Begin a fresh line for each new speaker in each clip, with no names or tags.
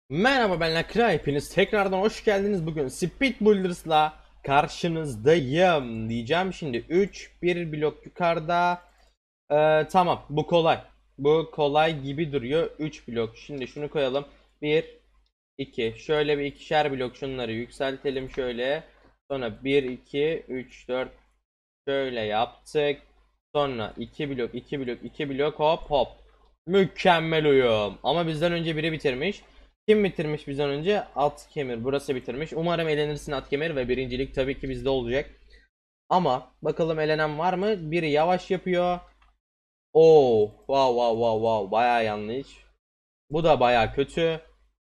Merhaba, ben Lakra, hepiniz tekrardan hoş geldiniz. Bugün Speed Builders'la karşınızdayım diyeceğim. Şimdi 3 bir blok yukarıda. Tamam, bu kolay. Bu kolay gibi duruyor. 3 blok. Şimdi şunu koyalım. Bir 2 şöyle bir ikişer blok şunları yükseltelim şöyle. Sonra bir 2 3 4 şöyle yaptık. Sonra 2 blok 2 blok 2 blok, hop hop. Mükemmel uyum. Ama bizden önce biri bitirmiş. Kim bitirmiş bizden önce? At Kemir. Burası bitirmiş. Umarım elenirsin At Kemir ve birincilik tabii ki bizde olacak. Ama bakalım elenen var mı? Biri yavaş yapıyor. Oo, wow wow wow wow. Baya yanlış. Bu da baya kötü.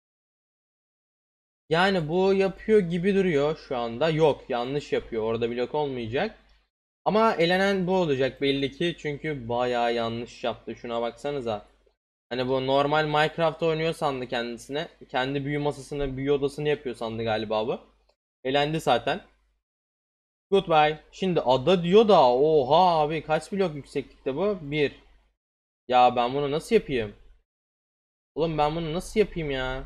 Yani bu yapıyor gibi duruyor şu anda. Yok, yanlış yapıyor. Orada blok olmayacak. Ama elenen bu olacak belli ki. Çünkü bayağı yanlış yaptı. Şuna baksanıza. Hani bu normal Minecraft oynuyor sandı kendisine. Kendi büyü masasını, büyü odasını yapıyor sandı galiba bu. Elendi zaten. Goodbye. Şimdi ada diyor da oha abi, kaç blok yükseklikte bu? Bir. Ya ben bunu nasıl yapayım? Oğlum ben bunu nasıl yapayım ya?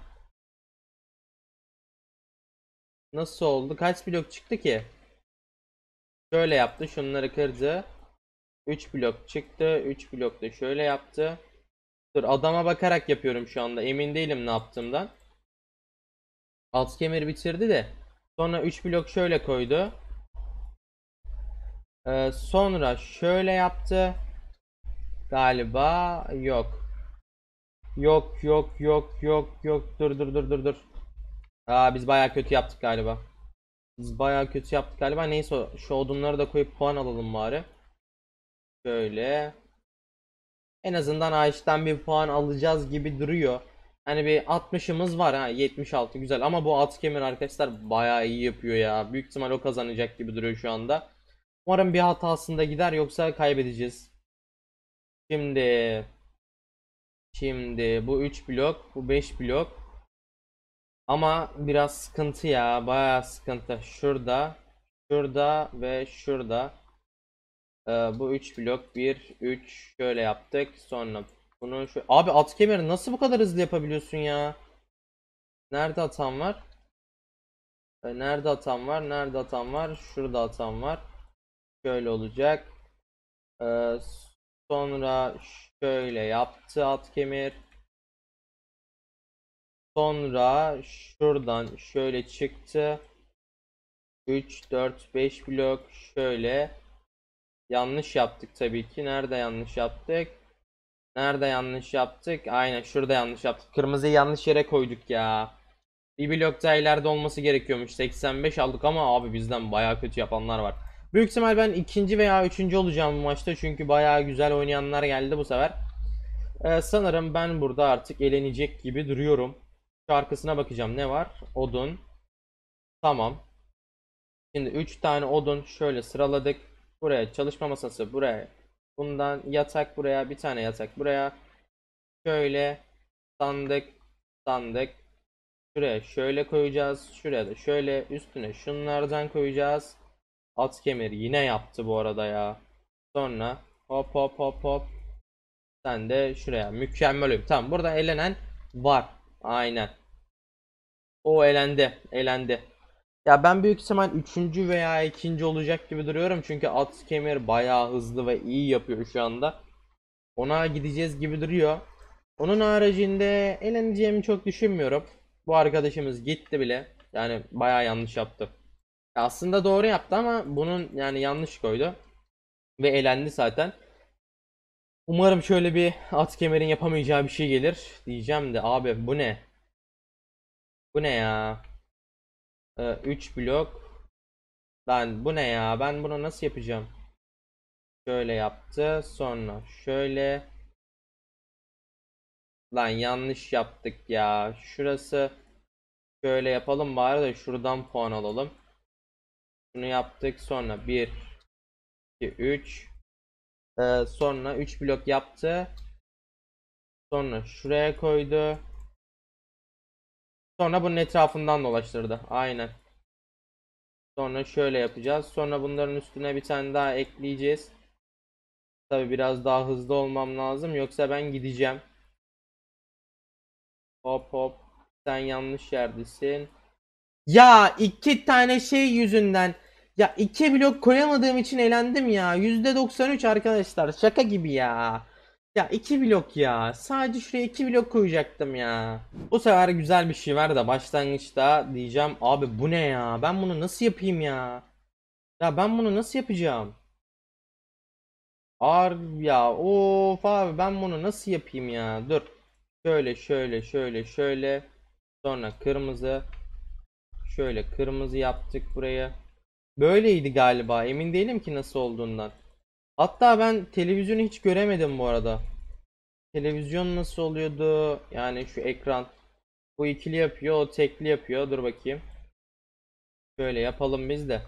Nasıl oldu? Kaç blok çıktı ki? Şöyle yaptı. Şunları kırdı. 3 blok çıktı. 3 blok da şöyle yaptı. Dur, adama bakarak yapıyorum şu anda. Emin değilim ne yaptığımdan. Alt kemeri bitirdi de. Sonra 3 blok şöyle koydu. Sonra şöyle yaptı. Galiba yok. Yok yok yok yok yok. Dur dur dur dur dur. Biz bayağı kötü yaptık galiba. Biz bayağı kötü yaptık galiba. Neyse, şu odunları da koyup puan alalım bari. Şöyle. En azından ağaçtan bir puan alacağız gibi duruyor. Hani bir 60'ımız var ha, 76 güzel, ama bu at kemer arkadaşlar bayağı iyi yapıyor ya. Büyük ihtimal o kazanacak gibi duruyor şu anda. Umarım bir hatasında gider, yoksa kaybedeceğiz. Şimdi şimdi bu 3 blok, bu 5 blok. Ama biraz sıkıntı ya, bayağı sıkıntı. Şurada, şurada ve şurada. Bu 3 blok, bir 3 şöyle yaptık. Sonra bunu şu abi, at kemeri nasıl bu kadar hızlı yapabiliyorsun ya? Nerede hatam var? Nerede hatam var? Nerede hatam var? Şurada hatam var. Şöyle olacak. Ee, Sonra şöyle yaptı at kemir. Sonra şuradan şöyle çıktı. 3 4 5 blok şöyle. Yanlış yaptık tabii ki. Nerede yanlış yaptık? Nerede yanlış yaptık? Aynen şurada yanlış yaptık. Kırmızıyı yanlış yere koyduk ya. Bir blok daha ileride olması gerekiyormuş. 85 aldık ama abi bizden bayağı kötü yapanlar var. Büyük ihtimal ben ikinci veya üçüncü olacağım bu maçta. Çünkü bayağı güzel oynayanlar geldi bu sefer. Sanırım ben burada artık elenecek gibi duruyorum. Şu arkasına bakacağım, ne var? Odun. Tamam. Şimdi 3 tane odun şöyle sıraladık. Buraya çalışma masası, buraya. Bundan yatak buraya, bir tane yatak buraya. Şöyle sandık, sandık. Şuraya şöyle koyacağız. Şuraya da şöyle üstüne şunlardan koyacağız. At kemeri yine yaptı bu arada ya. Sonra hop hop hop hop. Sen de şuraya. Mükemmel oyun. Tamam, burada elenen var. Aynen. O elendi. Elendi. Ya ben büyük ihtimal üçüncü veya ikinci olacak gibi duruyorum. Çünkü at kemer bayağı hızlı ve iyi yapıyor şu anda. Ona gideceğiz gibi duruyor. Onun haricinde eleneceğimi çok düşünmüyorum. Bu arkadaşımız gitti bile. Yani bayağı yanlış yaptı. Aslında doğru yaptı ama bunun yani yanlış koydu. Ve elendi zaten. Umarım şöyle bir at kemerin yapamayacağı bir şey gelir. Diyeceğim de abi, bu ne? Bu ne ya? 3 blok. Ben bu ne ya? Ben bunu nasıl yapacağım? Şöyle yaptı. Sonra şöyle. Lan yanlış yaptık ya. Şurası şöyle yapalım bari de şuradan puan alalım. Bunu yaptık. Sonra bir 2 3. Sonra 3 blok yaptı. Sonra şuraya koydu. Sonra bunun etrafından dolaştırdı. Aynen. Sonra şöyle yapacağız. Sonra bunların üstüne bir tane daha ekleyeceğiz. Tabi biraz daha hızlı olmam lazım. Yoksa ben gideceğim. Hop hop. Sen yanlış yerdesin. Ya iki tane şey yüzünden. Ya iki blok koyamadığım için elendim ya. %93 arkadaşlar. Şaka gibi ya. Ya iki blok ya. Sadece şuraya iki blok koyacaktım ya. Bu sefer güzel bir şey var da başlangıçta diyeceğim abi bu ne ya? Ben bunu nasıl yapayım ya? Ya ben bunu nasıl yapacağım? Ağır ya. Of abi ben bunu nasıl yapayım ya? Dur. Şöyle şöyle şöyle şöyle. Sonra kırmızı. Şöyle kırmızı yaptık buraya. Böyleydi galiba. Emin değilim ki nasıl olduğundan. Hatta ben televizyonu hiç göremedim bu arada. Televizyon nasıl oluyordu? Yani şu ekran. Bu ikili yapıyor, o tekli yapıyor. Dur bakayım. Şöyle yapalım biz de.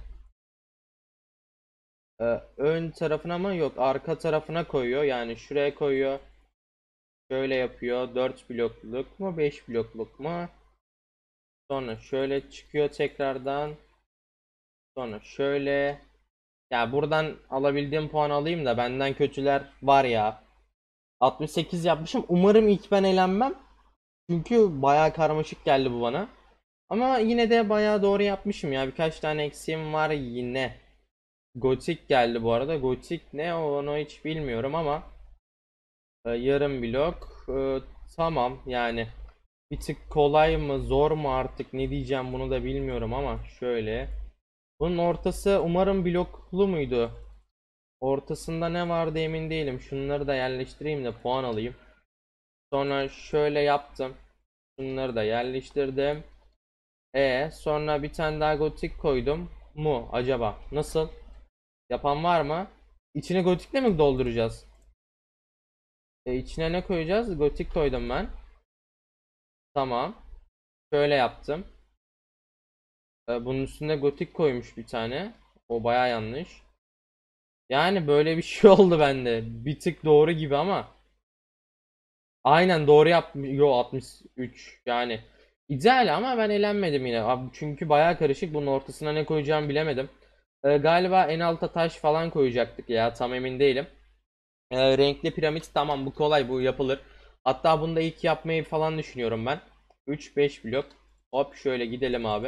Ön tarafına mı? Yok, arka tarafına koyuyor. Yani şuraya koyuyor. Şöyle yapıyor. 4 blokluk mu? 5 blokluk mu? Sonra şöyle çıkıyor tekrardan. Sonra şöyle. Ya buradan alabildiğim puan alayım da benden kötüler var ya. 68 yapmışım. Umarım ilk ben elenmem. Çünkü bayağı karmaşık geldi bu bana. Ama yine de bayağı doğru yapmışım ya. Birkaç tane eksiğim var yine. Gotik geldi bu arada. Gotik ne onu hiç bilmiyorum ama yarım blok. Tamam yani. Bir tık kolay mı zor mu artık ne diyeceğim bunu da bilmiyorum ama şöyle. Bunun ortası umarım bloklu muydu? Ortasında ne vardı emin değilim. Şunları da yerleştireyim de puan alayım. Sonra şöyle yaptım. Şunları da yerleştirdim. Sonra bir tane daha gotik koydum mu acaba? Nasıl? Yapan var mı? İçine gotikle mi dolduracağız? İçine ne koyacağız? Gotik koydum ben. Tamam. Şöyle yaptım. Bunun üstüne gotik koymuş bir tane. O baya yanlış. Yani böyle bir şey oldu bende. Bir tık doğru gibi ama. Aynen doğru Yo 63. Yani ideal ama ben elenmedim yine. Abi çünkü baya karışık. Bunun ortasına ne koyacağımı bilemedim. Galiba en alta taş falan koyacaktık ya. Tam emin değilim. Renkli piramit tamam bu kolay bu yapılır. Hatta bunu da ilk yapmayı falan düşünüyorum ben. 3-5 blok. Hop şöyle gidelim abi.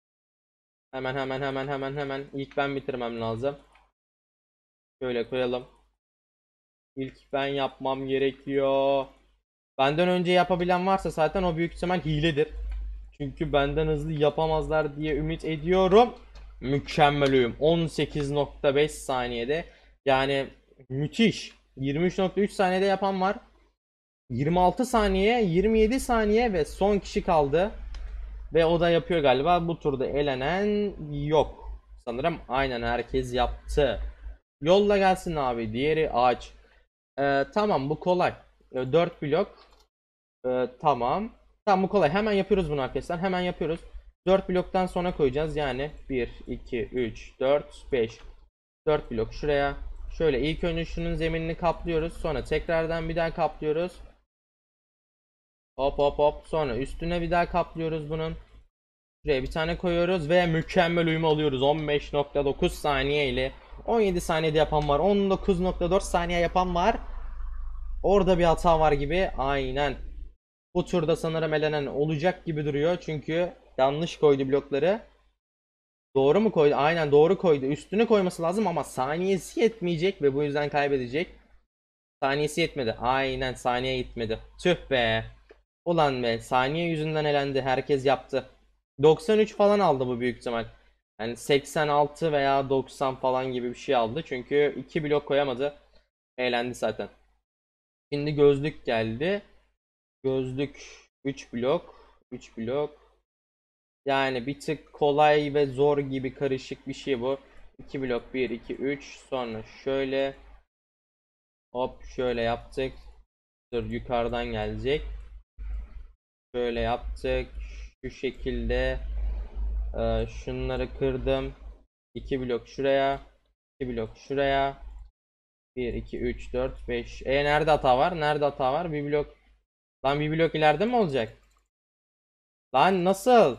Hemen. İlk ben bitirmem lazım. Şöyle koyalım. İlk ben yapmam gerekiyor. Benden önce yapabilen varsa zaten o büyük ihtimal hiledir. Çünkü benden hızlı yapamazlar diye ümit ediyorum. Mükemmeliyim. 18.5 saniyede. Yani müthiş. 23.3 saniyede yapan var. 26 saniye, 27 saniye ve son kişi kaldı. Ve o da yapıyor galiba. Bu turda elenen yok. Sanırım aynen herkes yaptı. Yolla gelsin abi. Diğeri ağaç. Tamam bu kolay. 4 blok. Tamam. Tamam bu kolay. Hemen yapıyoruz bunu arkadaşlar. Hemen yapıyoruz. 4 bloktan sonra koyacağız. Yani 1, 2, 3, 4, 5. 4 blok şuraya. Şöyle ilk önce şunun zeminini kaplıyoruz. Sonra tekrardan bir daha kaplıyoruz. Hop. Sonra üstüne bir daha kaplıyoruz bunun. Şuraya bir tane koyuyoruz ve mükemmel uyum alıyoruz. 15.9 saniye ile 17 saniyede yapan var. 19.4 saniye yapan var. Orada bir hata var gibi. Aynen. Bu turda sanırım elenen olacak gibi duruyor. Çünkü yanlış koydu blokları. Doğru mu koydu? Aynen doğru koydu. Üstüne koyması lazım ama saniyesi yetmeyecek ve bu yüzden kaybedecek. Saniyesi yetmedi. Aynen saniye yetmedi. Tüh be. Ulan be saniye yüzünden elendi. Herkes yaptı. 93 falan aldı bu büyük ihtimal. Yani 86 veya 90 falan gibi bir şey aldı. Çünkü 2 blok koyamadı. Eğlendi zaten. Şimdi gözlük geldi. Gözlük 3 blok. 3 blok. Yani bir tık kolay ve zor gibi karışık bir şey bu. 2 blok 1 2 3 sonra şöyle hop şöyle yaptık. Dur yukarıdan gelecek. Şöyle yaptık. Şu şekilde şunları kırdım. 2 blok şuraya. 2 blok şuraya. 1 2 3 4 5. Nerede hata var? Nerede hata var? Bir blok. Lan bir blok ileride mi olacak? Lan nasıl?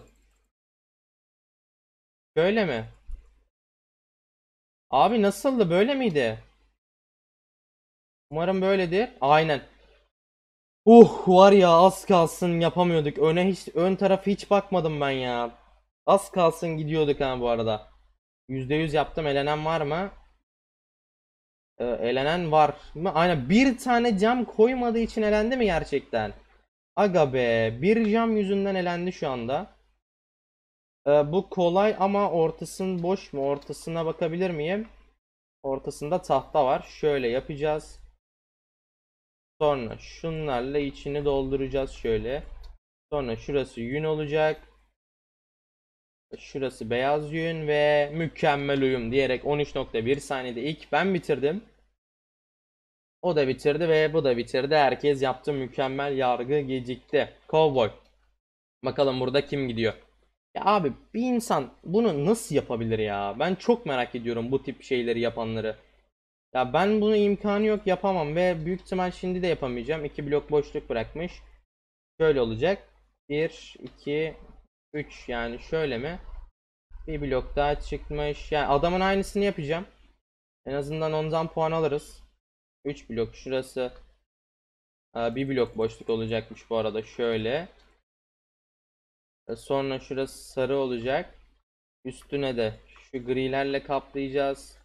Böyle mi? Abi nasıldı? Böyle miydi? Umarım böyledir. Aynen. Var ya, az kalsın yapamıyorduk. Ön tarafı hiç bakmadım ben ya. Az kalsın gidiyorduk ha bu arada. %100 yaptım. Elenen var mı? Elenen var mı? Aynen, bir tane cam koymadığı için elendi mi gerçekten? Aga be, bir cam yüzünden elendi şu anda. Bu kolay ama ortasın boş mu? Ortasına bakabilir miyim? Ortasında tahta var. Şöyle yapacağız. Sonra şunlarla içini dolduracağız şöyle. Sonra şurası yün olacak. Şurası beyaz yün ve mükemmel uyum diyerek 13.1 saniyede ilk ben bitirdim. O da bitirdi ve bu da bitirdi. Herkes yaptı, mükemmel, yargı gecikti. Cowboy. Bakalım burada kim gidiyor? Ya abi, bir insan bunu nasıl yapabilir ya? Ben çok merak ediyorum bu tip şeyleri yapanları. Ya ben bunu imkanı yok, yapamam ve büyük ihtimal şimdi de yapamayacağım. 2 blok boşluk bırakmış. Şöyle olacak. 1, 2, 3, yani şöyle mi? Bir blok daha çıkmış. Yani adamın aynısını yapacağım. En azından ondan puan alırız. 3 blok şurası. Bir blok boşluk olacakmış bu arada, şöyle. Sonra şurası sarı olacak. Üstüne de şu grilerle kaplayacağız.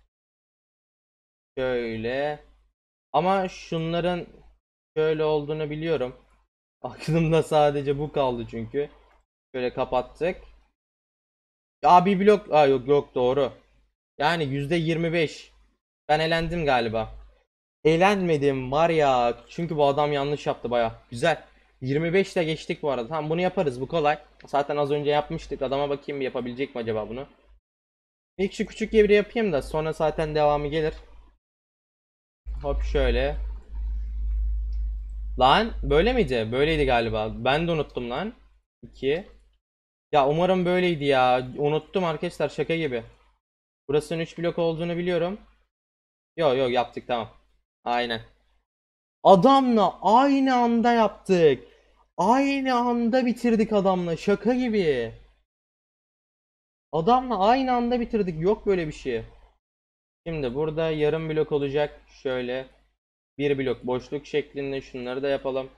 Şöyle. Ama şunların şöyle olduğunu biliyorum. Aklımda sadece bu kaldı çünkü. Şöyle kapattık. Bir blok. Yok yok, doğru. Yani %25. Ben elendim galiba. Eğlenmedim var ya. Çünkü bu adam yanlış yaptı baya. Güzel. 25 ile geçtik bu arada. Tamam, bunu yaparız. Bu kolay. Zaten az önce yapmıştık. Adama bakayım bir yapabilecek mi acaba bunu. İlk şu küçük yeri yapayım da sonra zaten devamı gelir. Hop şöyle. Lan böyle miydi? Böyleydi galiba. Ben de unuttum lan. 2. Ya umarım böyleydi ya. Unuttum arkadaşlar, şaka gibi. Burasının 3 blok olduğunu biliyorum. Yok yok, yaptık tamam. Aynen. Adamla aynı anda yaptık. Aynı anda bitirdik adamla. Şaka gibi. Adamla aynı anda bitirdik. Yok böyle bir şey. Şimdi burada yarım blok olacak. Şöyle bir blok boşluk şeklinde şunları da yapalım.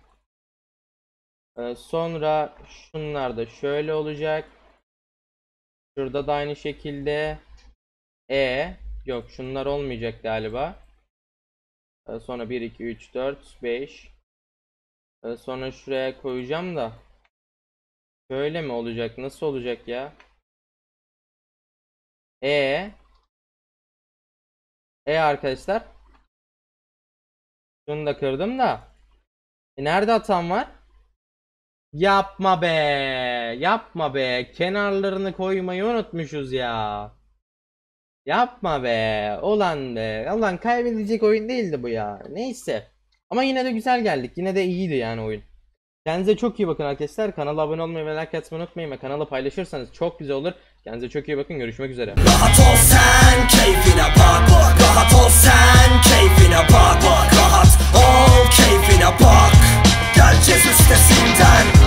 Sonra şunlar da şöyle olacak. Şurada da aynı şekilde. Yok, şunlar olmayacak galiba. Sonra 1 2 3 4 5. Sonra şuraya koyacağım da. Şöyle mi olacak? Nasıl olacak ya? E arkadaşlar. Şunu da kırdım da. Nerede hatam var? Yapma be. Yapma be. Kenarlarını koymayı unutmuşuz ya. Yapma be. Ulan be. Ulan kaybedecek oyun değildi bu ya. Neyse. Ama yine de güzel geldik. Yine de iyiydi yani oyun. Kendinize çok iyi bakın arkadaşlar. Kanala abone olmayı ve like atmayı unutmayın ve kanalı paylaşırsanız çok güzel olur. Kendinize çok iyi bakın. Görüşmek üzere.
Rahat ol sen, keyfine bak. Rahat ol sen, keyfine bak. Rahat ol, keyfine bak. Geleceğiz üstesinden.